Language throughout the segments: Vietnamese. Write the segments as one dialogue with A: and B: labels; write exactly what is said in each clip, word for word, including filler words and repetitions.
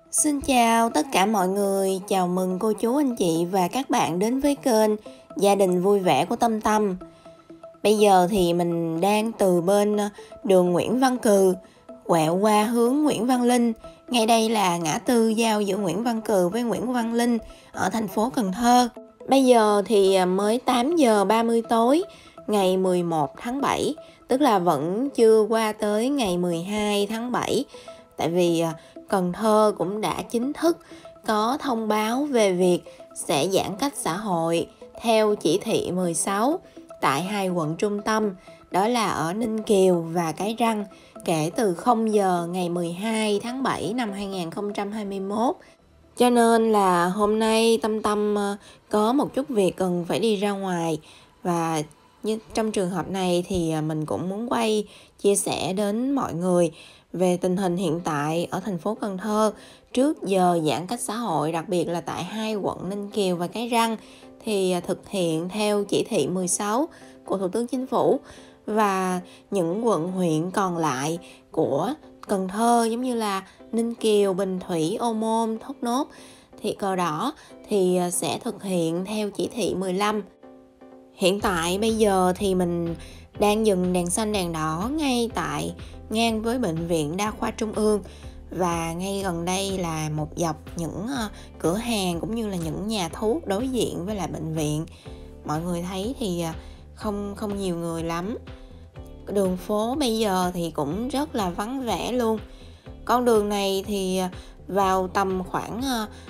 A: Xin chào tất cả mọi người, chào mừng cô chú anh chị và các bạn đến với kênh Gia đình vui vẻ của Tâm Tâm. Bây giờ thì mình đang từ bên đường Nguyễn Văn Cừ quẹo qua hướng Nguyễn Văn Linh. Ngay đây là ngã tư giao giữa Nguyễn Văn Cừ với Nguyễn Văn Linh ở thành phố Cần Thơ. Bây giờ thì mới tám giờ ba mươi tối ngày mười một tháng bảy, tức là vẫn chưa qua tới ngày mười hai tháng bảy. Tại vì Cần Thơ cũng đã chính thức có thông báo về việc sẽ giãn cách xã hội theo chỉ thị mười sáu tại hai quận trung tâm, đó là ở Ninh Kiều và Cái Răng, kể từ không giờ ngày mười hai tháng bảy năm hai nghìn không trăm hai mươi mốt. Cho nên là hôm nay Tâm Tâm có một chút việc cần phải đi ra ngoài, và như trong trường hợp này thì mình cũng muốn quay chia sẻ đến mọi người về tình hình hiện tại ở thành phố Cần Thơ trước giờ giãn cách xã hội, đặc biệt là tại hai quận Ninh Kiều và Cái Răng thì thực hiện theo chỉ thị mười sáu của Thủ tướng Chính phủ, và những quận huyện còn lại của Cần Thơ giống như là Ninh Kiều, Bình Thủy, Ô Môn, Thốt Nốt, thì Cờ Đỏ thì sẽ thực hiện theo chỉ thị mười lăm. Hiện tại bây giờ thì mình đang dừng đèn xanh đèn đỏ ngay tại ngang với Bệnh viện Đa khoa Trung ương, và ngay gần đây là một dọc những cửa hàng cũng như là những nhà thuốc đối diện với lại bệnh viện. Mọi người thấy thì không không nhiều người lắm. Đường phố bây giờ thì cũng rất là vắng vẻ luôn. Con đường này thì vào tầm khoảng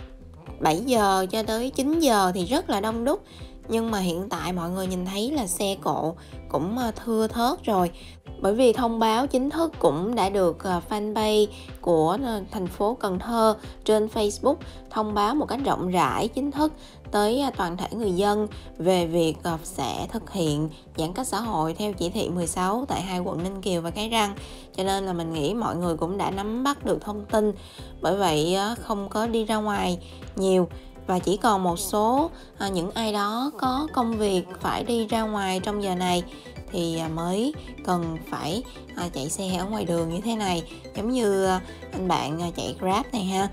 A: bảy giờ cho tới chín giờ thì rất là đông đúc, nhưng mà hiện tại mọi người nhìn thấy là xe cộ cũng thưa thớt rồi, bởi vì thông báo chính thức cũng đã được fanpage của thành phố Cần Thơ trên Facebook thông báo một cách rộng rãi chính thức tới toàn thể người dân về việc sẽ thực hiện giãn cách xã hội theo chỉ thị mười sáu tại hai quận Ninh Kiều và Cái Răng. Cho nên là mình nghĩ mọi người cũng đã nắm bắt được thông tin, bởi vậy không có đi ra ngoài nhiều, và chỉ còn một số à, những ai đó có công việc phải đi ra ngoài trong giờ này thì à, mới cần phải à, chạy xe ở ngoài đường như thế này, giống như à, anh bạn à, chạy Grab này ha.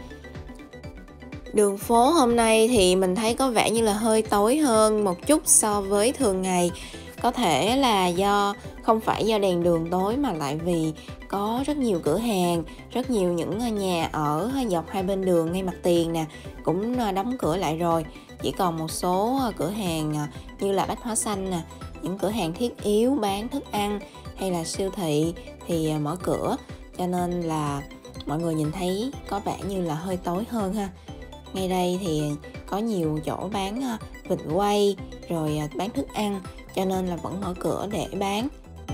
A: Đường phố hôm nay thì mình thấy có vẻ như là hơi tối hơn một chút so với thường ngày. Có thể là do không phải do đèn đường tối, mà lại vì có rất nhiều cửa hàng, rất nhiều những nhà ở dọc hai bên đường ngay mặt tiền nè cũng đóng cửa lại rồi. Chỉ còn một số cửa hàng như là Bách Hóa Xanh nè, những cửa hàng thiết yếu bán thức ăn hay là siêu thị thì mở cửa, cho nên là mọi người nhìn thấy có vẻ như là hơi tối hơn ha. Ngay đây thì có nhiều chỗ bán vịt quay rồi bán thức ăn, cho nên là vẫn mở cửa để bán.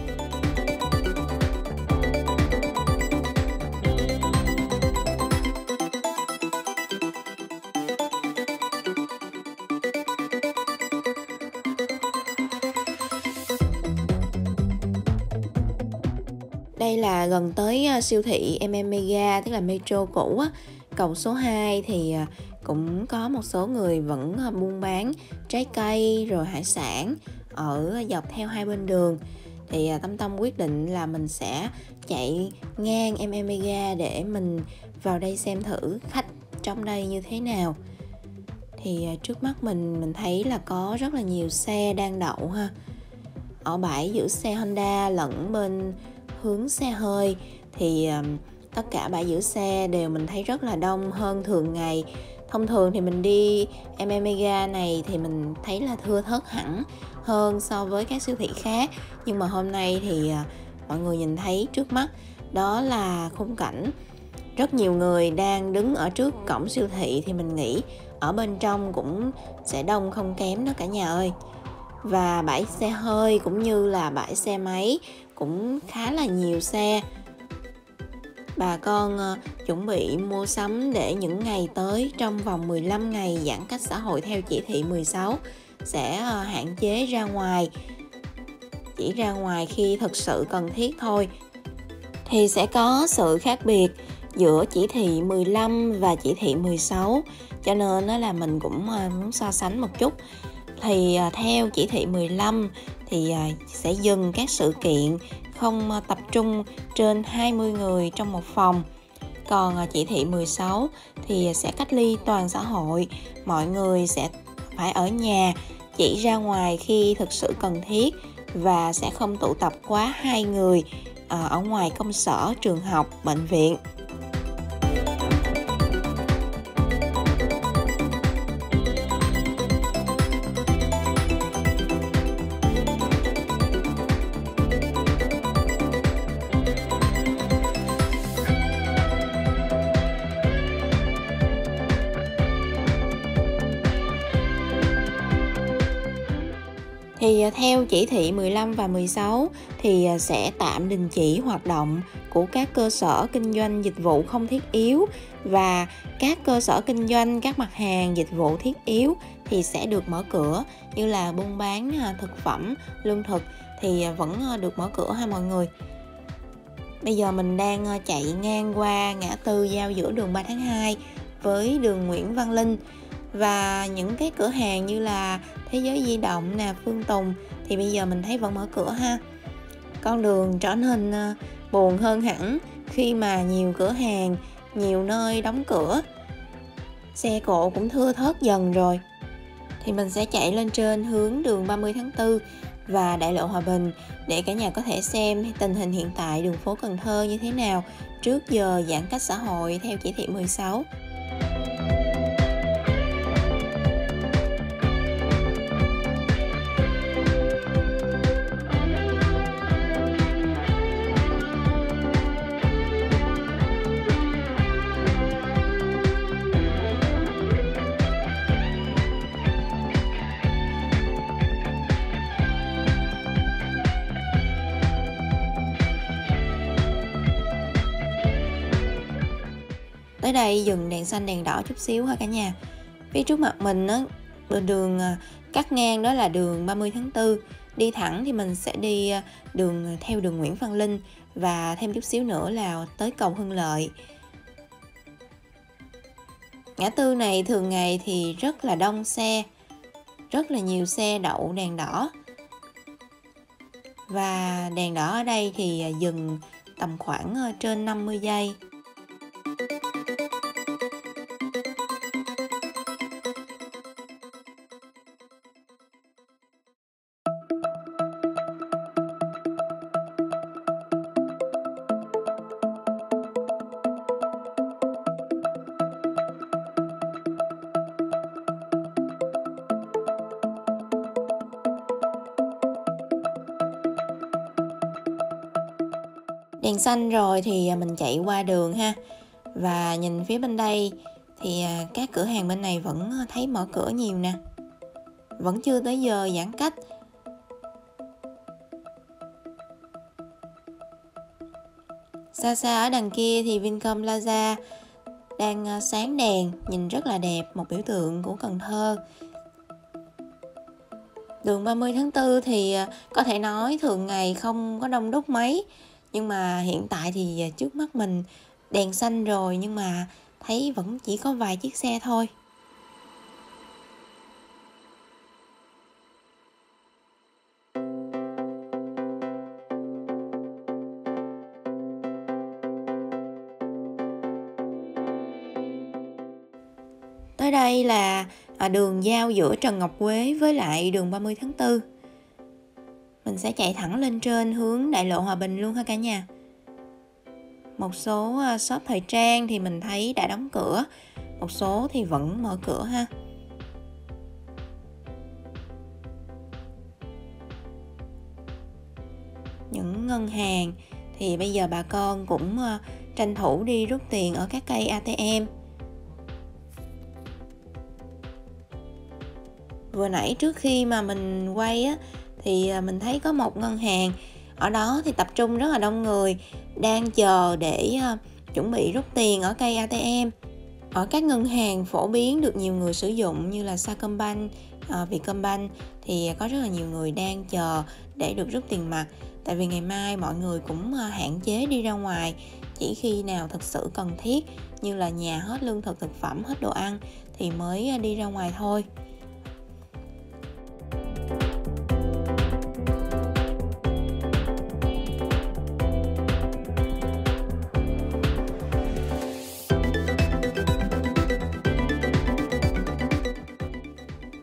A: Đây là gần tới siêu thị em em Mega, tức là Metro cũ á. Cầu số hai thì cũng có một số người vẫn buôn bán trái cây rồi hải sản ở dọc theo hai bên đường. Thì Tâm Tâm quyết định là mình sẽ chạy ngang em em Mega để mình vào đây xem thử khách trong đây như thế nào. Thì trước mắt mình mình thấy là có rất là nhiều xe đang đậu ha. Ở bãi giữ xe Honda lẫn bên hướng xe hơi thì tất cả bãi giữ xe đều mình thấy rất là đông hơn thường ngày. Thông thường thì mình đi em em Mega này thì mình thấy là thưa thớt hẳn hơn so với các siêu thị khác. Nhưng mà hôm nay thì mọi người nhìn thấy trước mắt đó là khung cảnh rất nhiều người đang đứng ở trước cổng siêu thị, thì mình nghĩ ở bên trong cũng sẽ đông không kém đó cả nhà ơi. Và bãi xe hơi cũng như là bãi xe máy cũng khá là nhiều xe. Bà con uh, chuẩn bị mua sắm để những ngày tới, trong vòng mười lăm ngày giãn cách xã hội theo chỉ thị mười sáu sẽ uh, hạn chế ra ngoài, chỉ ra ngoài khi thực sự cần thiết thôi. Thì sẽ có sự khác biệt giữa chỉ thị mười lăm và chỉ thị mười sáu, cho nên đó là mình cũng uh, muốn so sánh một chút. Thì uh, theo chỉ thị mười lăm thì uh, sẽ dừng các sự kiện không uh, tập trung trên hai mươi người trong một phòng. Còn à, chỉ thị mười sáu thì sẽ cách ly toàn xã hội, mọi người sẽ phải ở nhà, chỉ ra ngoài khi thực sự cần thiết và sẽ không tụ tập quá hai người à, ở ngoài công sở, trường học, bệnh viện. Thì theo chỉ thị mười lăm và mười sáu thì sẽ tạm đình chỉ hoạt động của các cơ sở kinh doanh dịch vụ không thiết yếu, và các cơ sở kinh doanh các mặt hàng dịch vụ thiết yếu thì sẽ được mở cửa, như là buôn bán thực phẩm, lương thực thì vẫn được mở cửa ha mọi người. Bây giờ mình đang chạy ngang qua ngã tư giao giữa đường ba tháng hai với đường Nguyễn Văn Linh, và những cái cửa hàng như là Thế Giới Di Động nè, Phương Tùng thì bây giờ mình thấy vẫn mở cửa ha. Con đường trở nên buồn hơn hẳn khi mà nhiều cửa hàng, nhiều nơi đóng cửa. Xe cộ cũng thưa thớt dần rồi. Thì mình sẽ chạy lên trên hướng đường ba mươi tháng tư và đại lộ Hòa Bình để cả nhà có thể xem tình hình hiện tại đường phố Cần Thơ như thế nào trước giờ giãn cách xã hội theo chỉ thị mười sáu. Tới đây dừng đèn xanh đèn đỏ chút xíu ha cả nhà. Phía trước mặt mình á, đường cắt ngang đó là đường ba mươi tháng tư. Đi thẳng thì mình sẽ đi đường theo đường Nguyễn Văn Linh, và thêm chút xíu nữa là tới cầu Hưng Lợi. Ngã tư này thường ngày thì rất là đông xe, rất là nhiều xe đậu đèn đỏ. Và đèn đỏ ở đây thì dừng tầm khoảng trên năm mươi giây. Đèn xanh rồi thì mình chạy qua đường ha. Và nhìn phía bên đây thì các cửa hàng bên này vẫn thấy mở cửa nhiều nè. Vẫn chưa tới giờ giãn cách. Xa xa ở đằng kia thì Vincom Plaza đang sáng đèn, nhìn rất là đẹp, một biểu tượng của Cần Thơ. Đường ba mươi tháng tư thì có thể nói thường ngày không có đông đúc mấy, nhưng mà hiện tại thì trước mắt mình đèn xanh rồi nhưng mà thấy vẫn chỉ có vài chiếc xe thôi. Tới đây là đường giao giữa Trần Ngọc Quế với lại đường ba mươi tháng tư. Mình sẽ chạy thẳng lên trên hướng đại lộ Hòa Bình luôn ha cả nhà. Một số shop thời trang thì mình thấy đã đóng cửa, một số thì vẫn mở cửa ha. Những ngân hàng thì bây giờ bà con cũng tranh thủ đi rút tiền ở các cây a tê em. Vừa nãy trước khi mà mình quay á, thì mình thấy có một ngân hàng, ở đó thì tập trung rất là đông người, đang chờ để uh, chuẩn bị rút tiền ở cây a tê em. Ở các ngân hàng phổ biến được nhiều người sử dụng như là Sacombank, uh, Vietcombank thì có rất là nhiều người đang chờ để được rút tiền mặt. Tại vì ngày mai mọi người cũng uh, hạn chế đi ra ngoài, chỉ khi nào thực sự cần thiết như là nhà hết lương thực thực phẩm, hết đồ ăn thì mới uh, đi ra ngoài thôi.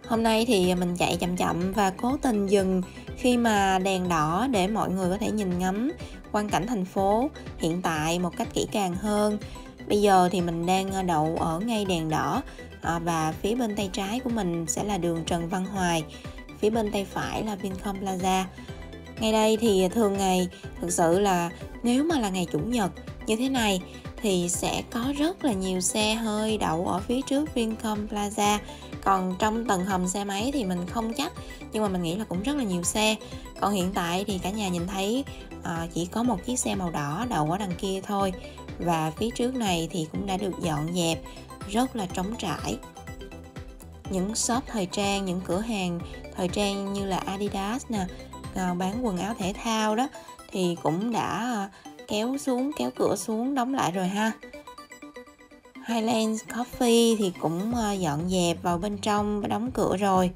A: Hôm nay thì mình chạy chậm chậm và cố tình dừng khi mà đèn đỏ để mọi người có thể nhìn ngắm quang cảnh thành phố hiện tại một cách kỹ càng hơn. Bây giờ thì mình đang đậu ở ngay đèn đỏ và phía bên tay trái của mình sẽ là đường Trần Văn Hoài, phía bên tay phải là Vincom Plaza. Ngay đây thì thường ngày, thực sự là nếu mà là ngày Chủ nhật như thế này thì sẽ có rất là nhiều xe hơi đậu ở phía trước Vincom Plaza. Còn trong tầng hầm xe máy thì mình không chắc, nhưng mà mình nghĩ là cũng rất là nhiều xe. Còn hiện tại thì cả nhà nhìn thấy à, chỉ có một chiếc xe màu đỏ đậu ở đằng kia thôi. Và phía trước này thì cũng đã được dọn dẹp, rất là trống trải. Những shop thời trang, những cửa hàng thời trang như là Adidas nè, à, bán quần áo thể thao đó thì cũng đã kéo xuống, kéo cửa xuống, đóng lại rồi ha. Highlands Coffee thì cũng dọn dẹp vào bên trong và đóng cửa rồi.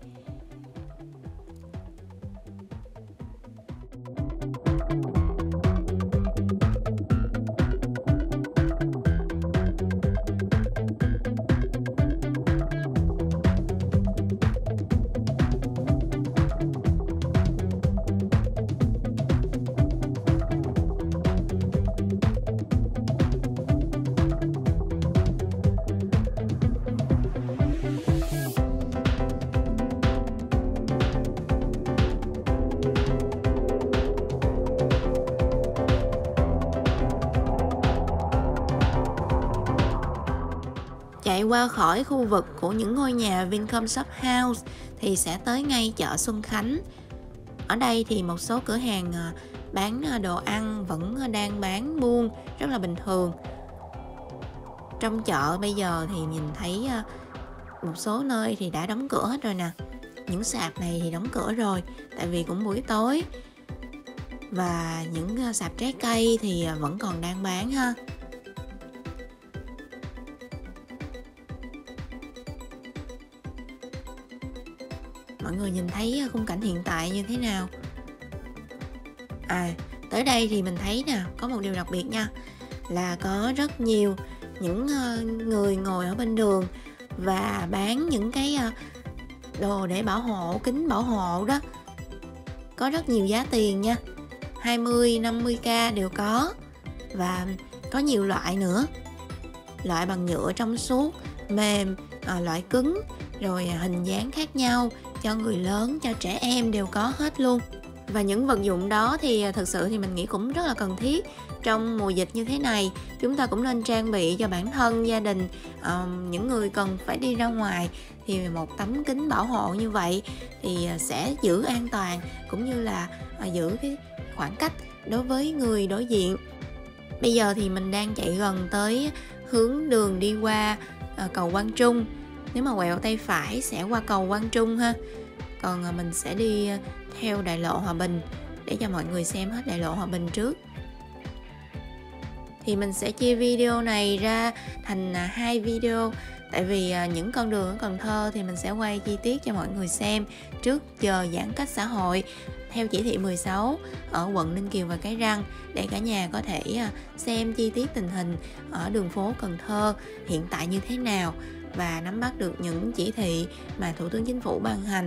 A: Chạy qua khỏi khu vực của những ngôi nhà Vincom Shop House thì sẽ tới ngay chợ Xuân Khánh. Ở đây thì một số cửa hàng bán đồ ăn vẫn đang bán buôn rất là bình thường. Trong chợ bây giờ thì nhìn thấy một số nơi thì đã đóng cửa hết rồi nè. Những sạp này thì đóng cửa rồi tại vì cũng buổi tối. Và những sạp trái cây thì vẫn còn đang bán ha. Mọi người nhìn thấy khung cảnh hiện tại như thế nào? À, tới đây thì mình thấy nè, có một điều đặc biệt nha, là có rất nhiều những người ngồi ở bên đường và bán những cái đồ để bảo hộ, kính bảo hộ đó. Có rất nhiều giá tiền nha, hai mươi, năm mươi k đều có. Và có nhiều loại nữa. Loại bằng nhựa trong suốt, mềm, loại cứng, rồi hình dáng khác nhau, cho người lớn, cho trẻ em đều có hết luôn. Và những vật dụng đó thì thực sự thì mình nghĩ cũng rất là cần thiết. Trong mùa dịch như thế này, chúng ta cũng nên trang bị cho bản thân, gia đình, uh, những người cần phải đi ra ngoài thì một tấm kính bảo hộ như vậy thì sẽ giữ an toàn, cũng như là uh, giữ cái khoảng cách đối với người đối diện. Bây giờ thì mình đang chạy gần tới hướng đường đi qua uh, cầu Quang Trung. Nếu mà quẹo tay phải sẽ qua cầu Quang Trung ha. Còn mình sẽ đi theo đại lộ Hòa Bình để cho mọi người xem hết đại lộ Hòa Bình trước. Thì mình sẽ chia video này ra thành hai video. Tại vì những con đường ở Cần Thơ thì mình sẽ quay chi tiết cho mọi người xem trước giờ giãn cách xã hội theo chỉ thị mười sáu ở quận Ninh Kiều và Cái Răng, để cả nhà có thể xem chi tiết tình hình ở đường phố Cần Thơ hiện tại như thế nào và nắm bắt được những chỉ thị mà Thủ tướng Chính phủ ban hành.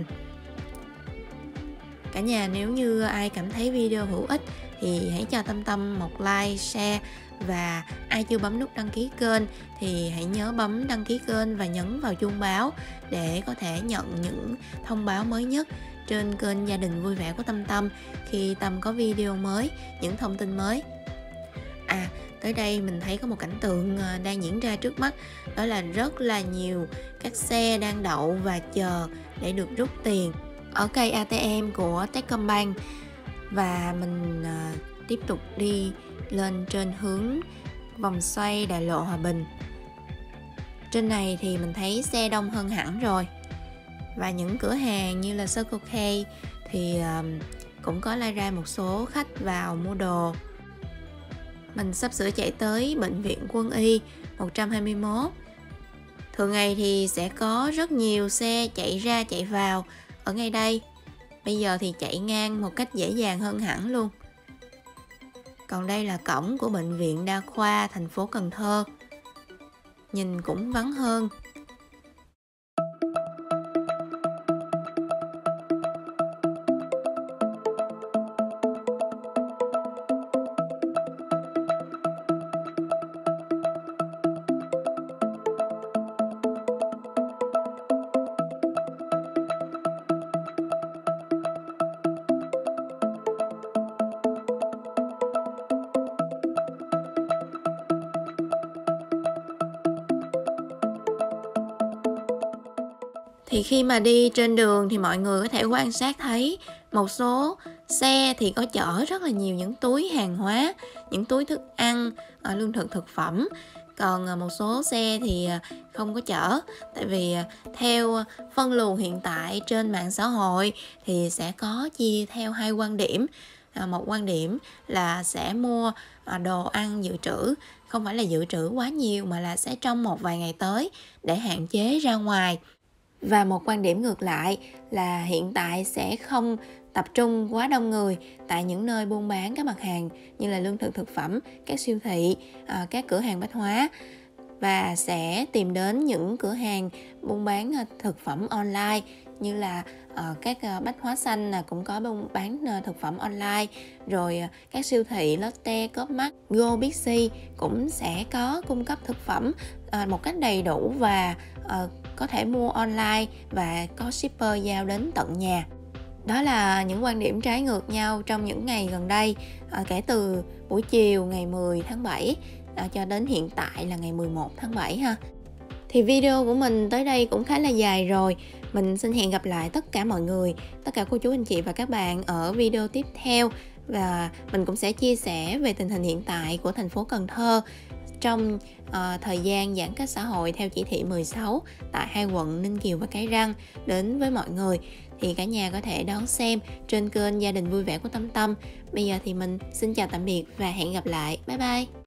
A: Cả nhà nếu như ai cảm thấy video hữu ích thì hãy cho Tâm Tâm một like, share, và ai chưa bấm nút đăng ký kênh thì hãy nhớ bấm đăng ký kênh và nhấn vào chuông báo để có thể nhận những thông báo mới nhất trên kênh Gia đình vui vẻ của Tâm Tâm khi Tâm có video mới, những thông tin mới. À, tới đây mình thấy có một cảnh tượng đang diễn ra trước mắt, đó là rất là nhiều các xe đang đậu và chờ để được rút tiền ở cây a tê em của Techcombank. Và mình uh, tiếp tục đi lên trên hướng vòng xoay đại lộ Hòa Bình. Trên này thì mình thấy xe đông hơn hẳn rồi. Và những cửa hàng như là Circle K thì uh, cũng có lai ra một số khách vào mua đồ. Mình sắp sửa chạy tới Bệnh viện Quân y một trăm hai mươi mốt. Thường ngày thì sẽ có rất nhiều xe chạy ra chạy vào ở ngay đây. Bây giờ thì chạy ngang một cách dễ dàng hơn hẳn luôn. Còn đây là cổng của Bệnh viện Đa khoa thành phố Cần Thơ. Nhìn cũng vắng hơn. Thì khi mà đi trên đường thì mọi người có thể quan sát thấy một số xe thì có chở rất là nhiều những túi hàng hóa, những túi thức ăn, à, lương thực thực phẩm. Còn à, một số xe thì à, không có chở, tại vì à, theo phân luồng hiện tại trên mạng xã hội thì sẽ có chia theo hai quan điểm. À, một quan điểm là sẽ mua à, đồ ăn dự trữ, không phải là dự trữ quá nhiều mà là sẽ trong một vài ngày tới để hạn chế ra ngoài. Và một quan điểm ngược lại là hiện tại sẽ không tập trung quá đông người tại những nơi buôn bán các mặt hàng như là lương thực thực phẩm, các siêu thị, à, các cửa hàng bách hóa, và sẽ tìm đến những cửa hàng buôn bán thực phẩm online như là uh, các uh, bách hóa xanh là cũng có buôn bán uh, thực phẩm online, rồi uh, các siêu thị Lotte, Co.opmart, Go, Bixi cũng sẽ có cung cấp thực phẩm uh, một cách đầy đủ và uh, có thể mua online và có shipper giao đến tận nhà. Đó là những quan điểm trái ngược nhau trong những ngày gần đây, à, kể từ buổi chiều ngày mười tháng bảy à, cho đến hiện tại là ngày mười một tháng bảy ha. Thì video của mình tới đây cũng khá là dài rồi. Mình xin hẹn gặp lại tất cả mọi người, tất cả cô chú anh chị và các bạn ở video tiếp theo. Và mình cũng sẽ chia sẻ về tình hình hiện tại của thành phố Cần Thơ trong uh, thời gian giãn cách xã hội theo chỉ thị mười sáu tại hai quận Ninh Kiều và Cái Răng đến với mọi người. Thì cả nhà có thể đón xem trên kênh Gia đình vui vẻ của Tâm Tâm. Bây giờ thì mình xin chào tạm biệt và hẹn gặp lại. Bye bye!